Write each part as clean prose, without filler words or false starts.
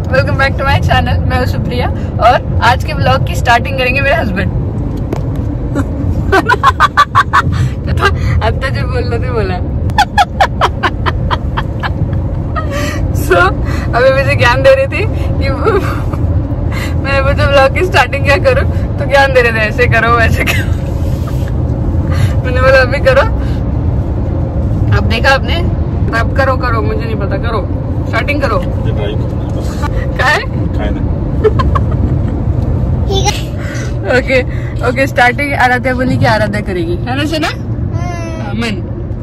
Welcome back to my channel. मैं हूँ सुप्रिया और आज के ब्लॉग की स्टार्टिंग करेंगे मेरे हस्बैंड। अब तक जो बोल रहे थे बोला। सो अभी मुझे ज्ञान दे रही थी कि मैं मुझे ब्लॉग की स्टार्टिंग क्या करूँ, तो ज्ञान दे रहे थे ऐसे करो वैसे करो। मैंने बोला अभी करो। अब देखा आपने, अब करो करो, मुझे नहीं पता, करो स्टार्टिंग करो। क्या है? ओके ओके स्टार्टिंग आराध्या बोली कि आराध्या करेगी, है ना सुना? मन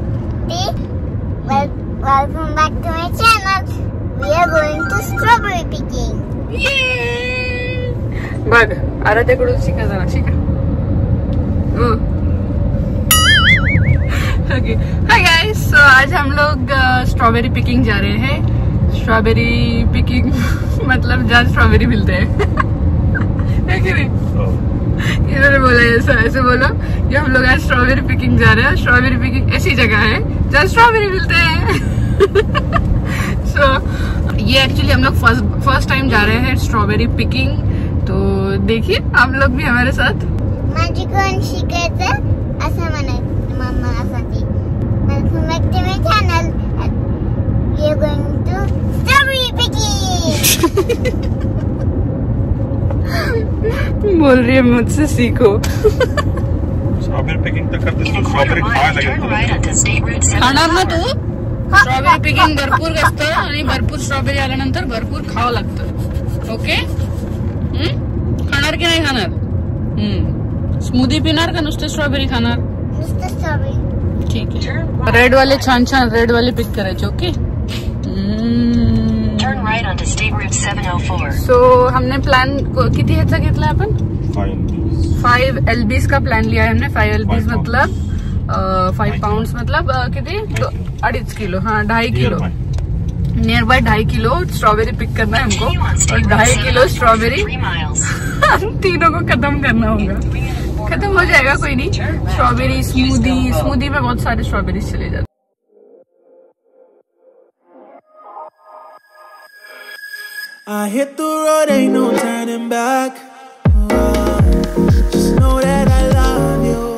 Welcome back to my channel. We are going to strawberry picking. बघ आराध्याकडून शिका जरा, शिका। ओके हाय गाइस, सो आज हम लोग स्ट्रॉबेरी पिकिंग जा रहे हैं। स्ट्रॉबेरी पिकिंग मतलब जहाँ स्ट्रॉबेरी मिलते हैं। है कि नहीं? इन्होंने बोला ऐसा, ऐसे बोलो कि हम लोग आज स्ट्रॉबेरी पिकिंग जा रहे हैं। स्ट्रॉबेरी पिकिंग ऐसी जगह है जहाँ स्ट्रॉबेरी मिलते हैं। सो ये एक्चुअली हम लोग फर्स्ट टाइम जा रहे हैं स्ट्रॉबेरी पिकिंग, तो देखिए आप लोग भी हमारे साथ। माझी कोण शिकायचं असं म्हणायचं मम्मा असाची। Welcome back to my channel. We are going to strawberry picking. बोल रही है मुझसे सीखो। स्ट्रॉबेरी पिकिंग तो करते हो, स्ट्रॉबेरी खायला लागेल। खाणार ना तू? स्ट्रॉबेरी पिकिंग भरपूर असतं आणि भरपूर स्ट्रॉबेरी आल्यानंतर भरपूर खावं लागतं। ओके खाणार की नाही खाणार? स्मूदी पिणार का नुसतं स्ट्रॉबेरी खाणार? नुसतं स्ट्रॉबेरी। ठीक है, रेड वाले छान छान रेड वाले पिक करायचे। ओके सो हमने प्लान किती ह्याचा घेतला आपण? 5 LBs का प्लान लिया है हमने। 5 LBs मतलब 5 पाउंड्स मतलब किती? 2.5 किलो। हाँ 2.5 kilo, near by 2.5 kilo strawberry pick करना है हमको, और 2.5 किलो स्ट्रॉबेरी तीनों को खत्म करना होगा। खत्म हो जाएगा, कोई नहीं। स्ट्रॉबेरी स्मूदी में बहुत सारे स्ट्रॉबेरी चले जाते। I hit the road, ain't no turning back. Just know that I love you.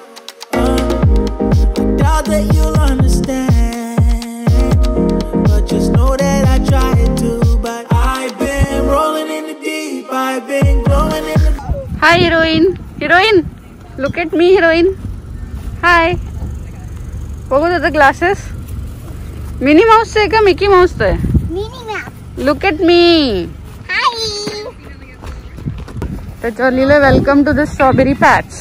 I doubt that you'll understand, but just know that I tried to. But I've been rolling in the deep, I've been glowing in the. Hi heroine, heroine, look at me heroine. Hi. बघू तुझे glasses mini mouse आहे का Mickey Mouse आहे? Mini mouse. Look at me. Hi. त्याच्यावर लिहिलंय welcome to the strawberry patch.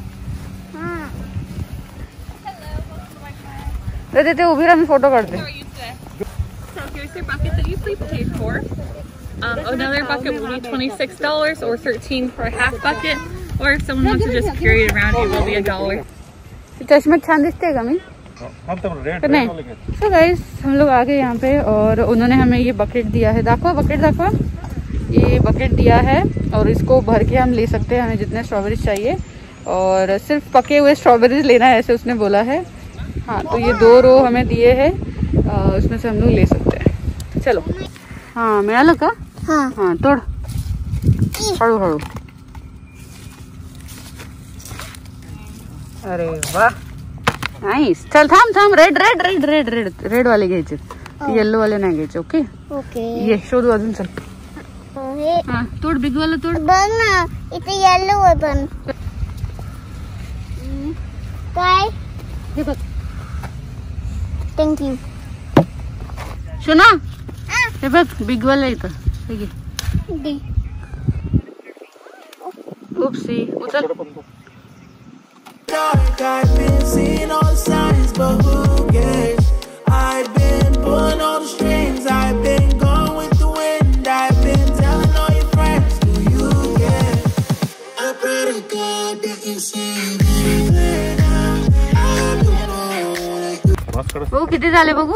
तिथे उभी राहून फोटो काढते। So here's your bucket that you prepaid for. Another bucket will be $26 or $13 for a half bucket, or if someone wants to just carry it around, it will be $1. चश्मे छान दिखते का मी? नहीं। तो गाइस हम लोग आ गए यहाँ पे और उन्होंने हमें ये बकेट दिया है। देखो बकेट देखो, ये बकेट दिया है और इसको भर के हम ले सकते हैं हमें जितने स्ट्रॉबेरीज चाहिए, और सिर्फ पके हुए स्ट्रॉबेरीज लेना है ऐसे उसने बोला है। हाँ तो ये 2 रो हमें दिए हैं, उसमें से हम लोग ले सकते हैं। चलो हाँ मिळालं का? हाँ हाँ तोड़ हळूहळू। अरे वाह नाइस। चल थांब थांब, red red red red red red वाले घ्यायचे, येल्लो वाले नाही घ्यायचे। ओके ओके ये शोधू अजून। चल हे हाँ तोड, बिग वाला तोड। बघ ना इथे येलो आहे पण काय? हे बघ थँक्यू। सुना हे बघ बिग वाला इथं हे घे। उपसी उचल। I've been seeing all the signs, but who cares? I've been pulling all the strings, I've been going with the wind, I've been telling all your friends, do you care? I pray to God that you see me clear now. I'm the one that बघू किती झाले बघू।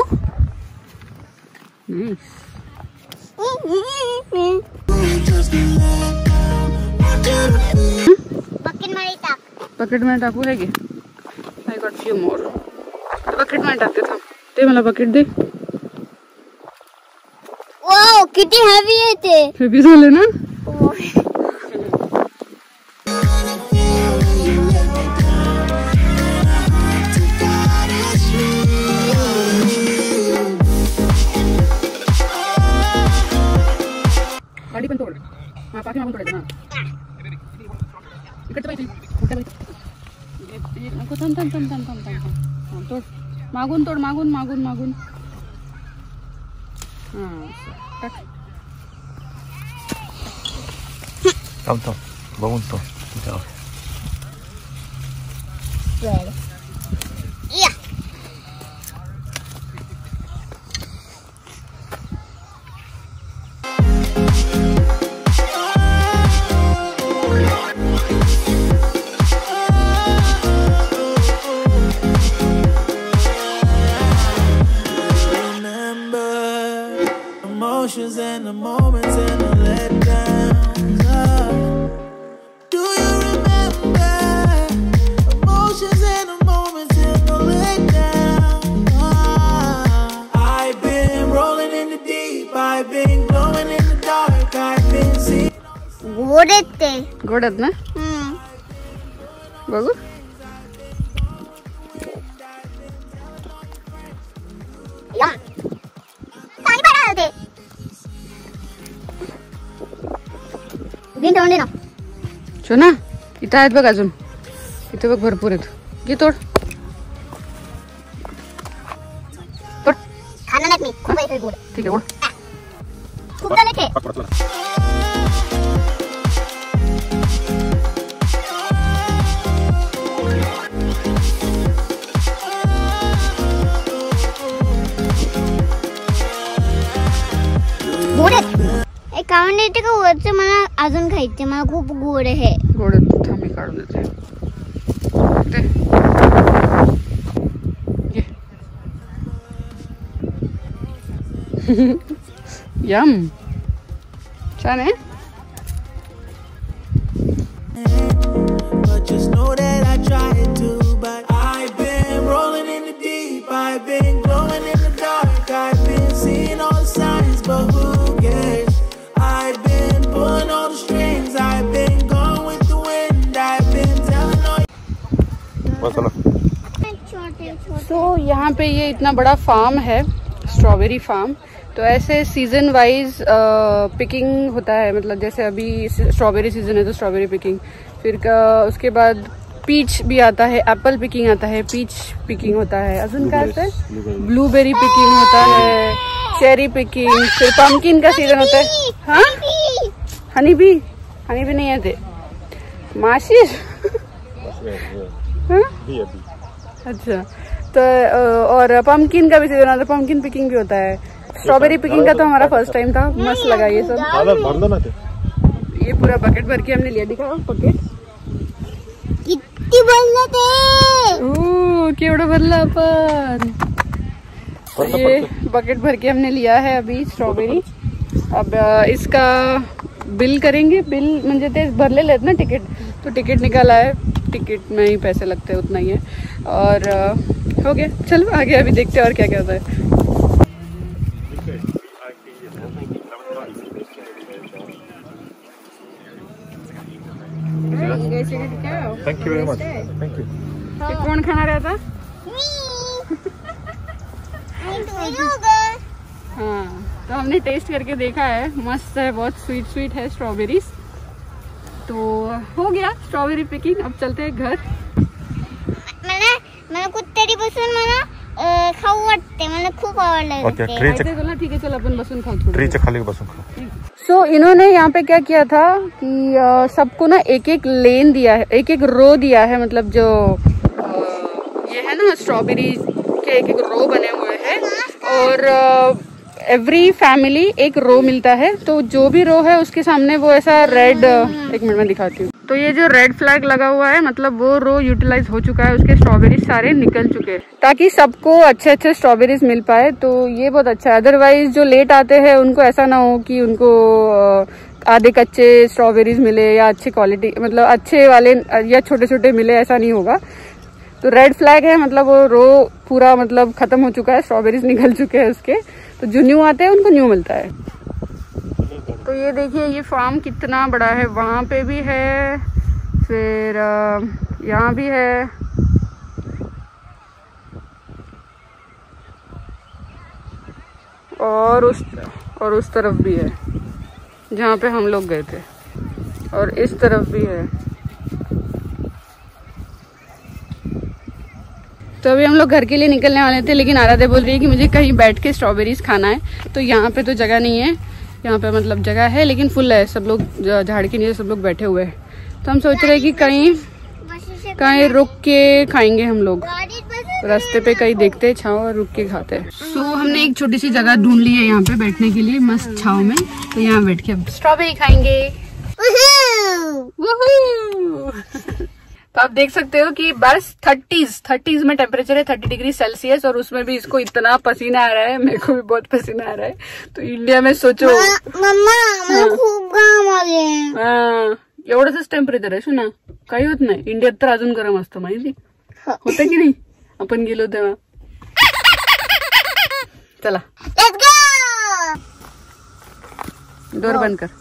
Bucket में टाकू है की? I got few more. Bucket में टाकते थांब, ते मला बकेट दे। वाओ कितनी हैवी है थे। फिर भी धो लेना। गाड़ी पण तोड। हाँ पाठी मागून तोडायचं ना। इकडचं पाहिजे। कुठं पाहिजे? नको थांब तोड। मागून तोड मागून। हाँ टाक। थांब बघून तो जाऊ। Emotions and the moments and the letdowns. Do you remember emotions and the moments and the letdowns? I've been rolling in the deep, I've been glowing in the dark, I've been seeing. गोड आहेत ना? बघू ना इथं आहेत बघ अजून इथे बघ भरपूर आहेत घे तोड खाना नाही मी खूप आहे गोड ठीक आहे खूप झाले ते गोड आहे एक कावून येते का वरचं मला अजून खायचे मला खूप गोड आहे गोड थांब मी काढून देते यम छान आहे But just know that I tried to. But I've been rolling in the deep, I've been glowing in the dark, I've been seeing all the signs, but who cares? I've been pulling all the strings, I've been going with the wind, I've been telling all. तो यहाँ पे ये इतना बड़ा farm है strawberry farm तो ऐसे season wise picking होता है मतलब जैसे अभी स्ट्रॉबेरी सीजन है तो स्ट्रॉबेरी पिकिंग फिर उसके बाद पीच भी आता है एप्पल पिकिंग आता है पीच पिकिंग होता है अजून काय आता है ब्लूबेरी पिकिंग होता है चेरी पिकिंग फिर पम्पकिन का सीजन होता है हाँ हनी भी नहीं आते माशीर अच्छा तो और पम्पकिन का भी सीजन आता है पम्पकिन पिकिंग भी होता है स्ट्रॉबेरी पिकिंग का तो हमारा फर्स्ट टाइम था मस्त लगा ये सब ये पूरा बकेट भर के हमने लिया दिखा बकेट किती भरले ते केवढं भरलं आपण ये बकेट भर के हमने लिया है अभी स्ट्रॉबेरी अब इसका बिल करेंगे बिल म्हणजे ते भरलेले आहेत ना टिकट तो टिकट निकाला है टिकट में ही पैसे लगते हैं उतना ही है और हो गया चलो आगे अभी देखते हैं और क्या क्या होता है thank you very much thank you कौन खाना रहता हाँ तो हमने टेस्ट करके देखा है मस्त है बहुत स्वीट है स्ट्रॉबेरीज तो हो गया स्ट्रॉबेरी पिकिंग अब चलते हैं घर मला कुठतरी मला खाऊ वाटते मला खूप आवडलं ठीक है चल अपन बसून खाऊ ट्रीच्या खाली बसून खाऊ सो इन्होंने यहाँ पे क्या किया था कि सबको ना एक एक लेन दिया है एक एक रो दिया है मतलब जो ये है ना स्ट्रॉबेरी के एक एक रो बने हुए हैं और एवरी फैमिली एक रो मिलता है तो जो भी रो है उसके सामने वो ऐसा रेड एक मिनट में दिखाती हूँ तो ये जो रेड फ्लैग लगा हुआ है मतलब वो रो यूटिलाइज हो चुका है उसके स्ट्रॉबेरीज सारे निकल चुके हैं ताकि सबको अच्छे स्ट्रॉबेरीज मिल पाए तो ये बहुत अच्छा है अदरवाइज जो लेट आते हैं उनको ऐसा ना हो कि उनको आधे कच्चे स्ट्रॉबेरीज मिले या अच्छी क्वालिटी मतलब अच्छे वाले या छोटे छोटे मिले ऐसा नहीं होगा तो रेड फ्लैग है मतलब वो रो पूरा मतलब खत्म हो चुका है स्ट्रॉबेरीज निकल चुके हैं उसके तो जो न्यू आते हैं उनको न्यू मिलता है तो ये देखिए ये फार्म कितना बड़ा है, वहाँ पे भी है, फिर यहाँ भी है, और उस तरफ भी है जहाँ पे हम लोग गए थे, और इस तरफ भी है। तो अभी हम लोग घर के लिए निकलने वाले थे, लेकिन आराध्या बोल रही है कि मुझे कहीं बैठ के स्ट्रॉबेरीज खाना है। तो यहाँ पे तो जगह नहीं है, यहाँ पे मतलब जगह है लेकिन फुल है, सब लोग झाड़ के नीचे सब लोग बैठे हुए हैं। तो हम सोच रहे हैं कि कहीं रुक के खाएंगे हम लोग, रास्ते पे कहीं देखते हैं छाव और रुक के खाते हैं। सो हमने एक छोटी सी जगह ढूंढ ली है यहाँ पे बैठने के लिए, मस्त छाव में। तो यहाँ बैठ के अब स्ट्रॉबेरी खाएंगे। तो आप देख सकते हो कि बस 30s में टेम्परेचर है, 30 डिग्री सेल्सियस, और उसमें भी इसको इतना पसीना आ रहा है, मेरे को भी बहुत पसीना आ रहा है। तो इंडिया में सोचो मम्मा खूप घाम आले, एवढंच टेम्परेचर आहे ना, काही होत नाही. इंडियात तर अजून गरम असतं, माहिती होतं की नाही आपण गेलो तेव्हा. चला डोर बंद कर,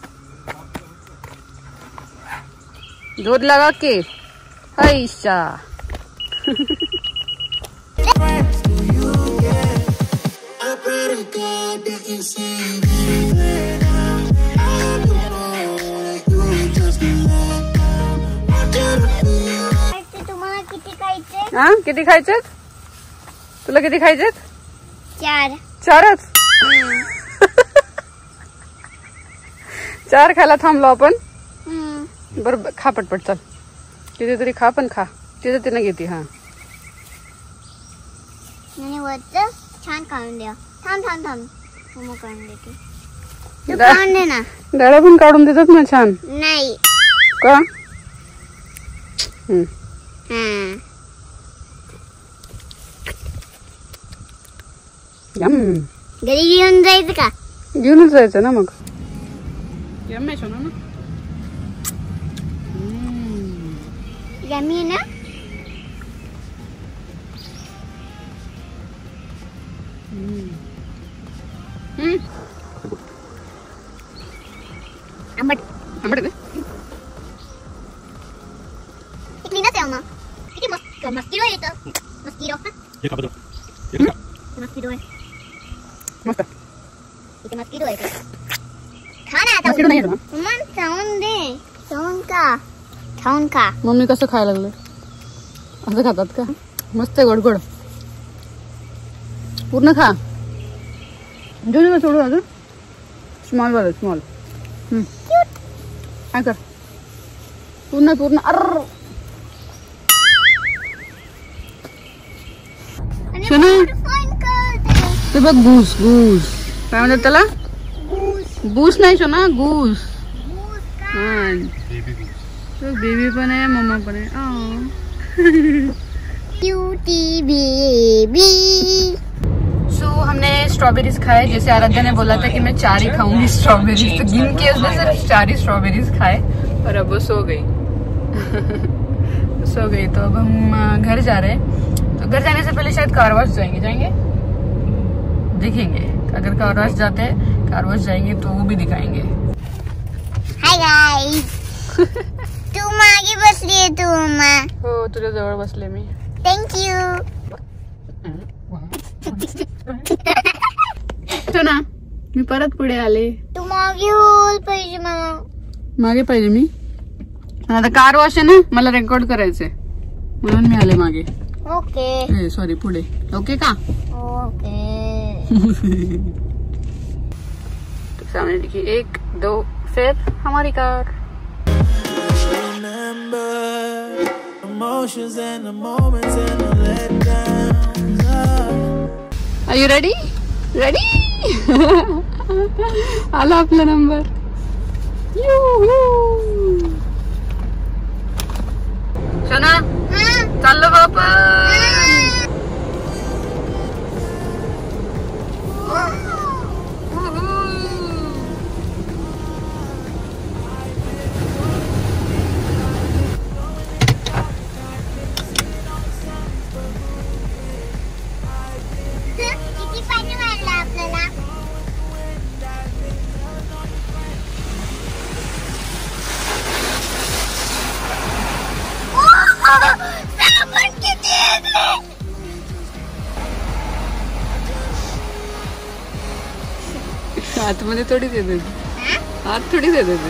डोर लगा के. ऐसा हा किती खायचे तुला, किती खायचे? 4च. 4 खायला थांबलो आपण. बरं खा पटपट, चल तिथे तरी खा, पण खा तिथे तिने घेते. हा छान काढून द्या. थांब मम्मा काढून देते. डाळ्या पण काढून देतात ना छान. नाही का? घरी घेऊन जायचं का? घेऊनच जायचं ना मग. यम्मी सोना ना, यम्मी ना. आंबट आहे. क्लीनच आहे मग. किती मस्किरो येतं. मस्किरो आहे. मस्त किती मस्किरो येतं. खा ना आता. मस्किरो नाही येत ना. मग चावून दे. खाऊन खा. मम्मी कसं खायला लागलं, असं खातात का? मस्त आहे, गोड. पूर्ण खा. जो सोडू अजून स्मॉल वाला, स्मॉल. काय कर, पूर्ण. अर्र ते बघ, घूस. काय म्हणतात त्याला? घूस नाही सोना, घूस. हा तो बेबी पण आहे, मम्मा पण आहे. Cutie baby. सो हमने स्ट्रॉबेरीज खाए, जैसे आराध्या ने बोला था कि मैं 4 ही खाऊंगी स्ट्रॉबेरीज, तो गिन के उसने सिर्फ 4 ही स्ट्रॉबेरीज खाए और अब वो सो गई. तो अब हम घर जा रहे हैं. तो घर जाने से पहले शायद कार वॉश जाएंगे, देखेंगे. अगर कार वॉश जाते हैं, कार वॉश जाएंगे तो वो भी दिखाएंगे. Hi guys. तू मागे बसली आहे तू मम्मा. हो, तुझ्या जवळ बसले मी. थँक्यू. तो ना मी परत पुढे आले. तू मागे होल पाहिजे मला. मागे पाहिजे मी. आता कार वॉश आहे ना, मला रेकॉर्ड करायचंय म्हणून मी आले मागे. ओके. सॉरी, पुढे. ओके का? ओके. तो सामने देखिए 1 2 फिर हमारी कार. Are you ready? आला आपला नंबर. सोना चाललो बापा. किती पाणी वाढलं आपल्याला. हाथ मध्ये थोडी दे देते, हाथ थोडी दे देते.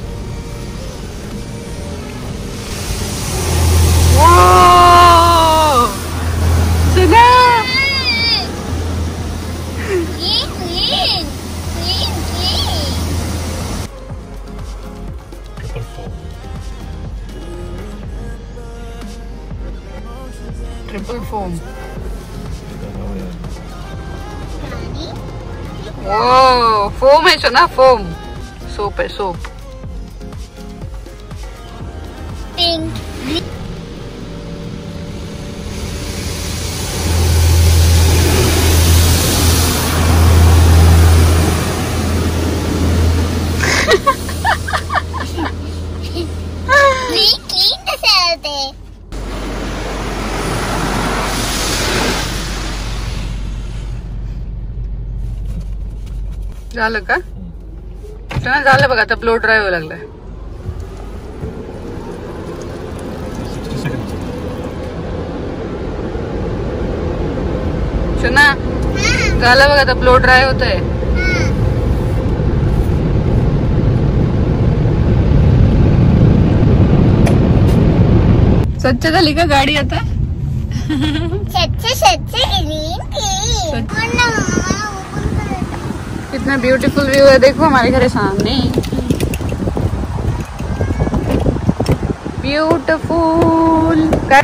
सुना ट्रिपल फोम. ओ फोम है सुना, फोम सोप है, सोप. पिंक झालं का? झालं बघा, आता ब्लो ड्राय व्हायला लागलाय. सुना झालं बघा, आता ब्लो ड्राय होतंय. स्वच्छ झाली का गाडी आता? कितना ब्यूटीफुल व्यू है, देखो हमारे घर सामने. ब्यूटीफुल.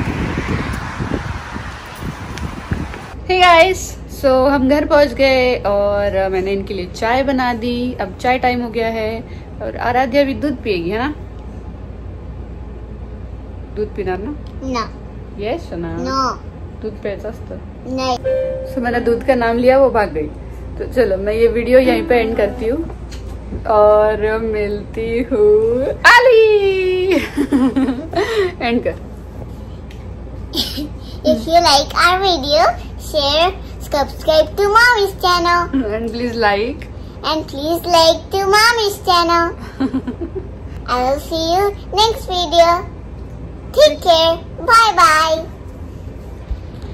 हे गाइस, सो हम घर पहुंच गए और मैंने इनके लिए चाय बना दी. अब चाय टाइम हो गया है और आराध्या भी दूध पिएगी, है ना? दूध पीना ना? No. यस ना? No. दूध प्यायचं असतं. नहीं. सो मैंने दूध का नाम लिया, वो भाग गई. तो चलो मैं ये वीडियो यहीं पे एंड करती हूँ और मिलती हूँ आली. एंड कर. If you like our video, share, subscribe to Mommy's channel. And please like. And please like to Mommy's channel. I will see you next video. Take care. Bye bye.